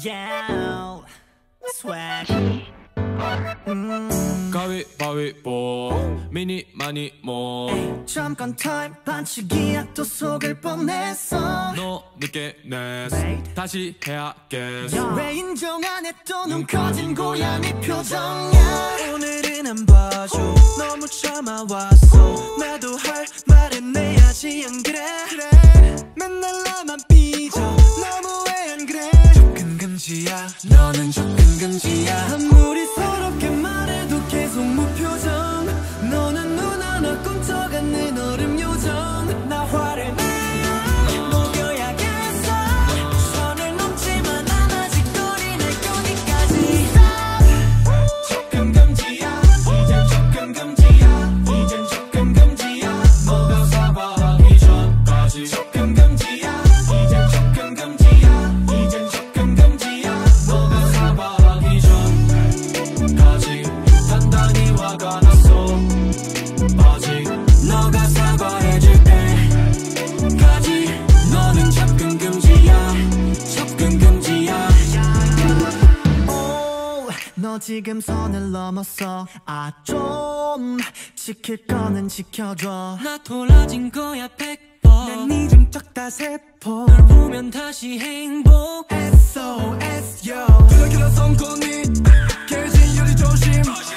Yeah, swag. 가위바위보 미니 많이 뭐 잠깐 타임 반칙이야 또 속을 뻔했어. 너 늦게 냈어 다시 해야겠어. 왜 인정 안 해 또 눈 커진 고양이 표정이야. 오늘은 안 봐줘 너무 참아왔어. 나도 할 말은 내야지 안 그래? 맨날 나만 삐져 너무해 안 그래? 접근 금지야 너는 접근 금지야. 아무리 서럽게 말해도 계속 무표정. 너는 눈 하나 꼼짝 않는 얼음 요정. 나 화를 내 녹여야겠어. 선을 넘지만 난 아직 거리 날 거기까지. 접근 금지야 이젠 접근 금지야. 이젠 접근 금지야 너가 사과하기 전까지. 접근 금지야 이젠 접근 금지야. 이젠 접근 금지야 너가 사과하기 전까지. 단단히 화가 났어 아직. 너가 사과해줄 때까지 너는 접근 금지야. 접근 금지야. 너 지금 선을 넘었어. 아 좀 지킬 거는 지켜줘. 나 돌아진 거야 100번. 난 네 좀 적다 세포. 널 보면 다시 행복. SOS yo. 그렇게 성공이 깨진 요리 조심.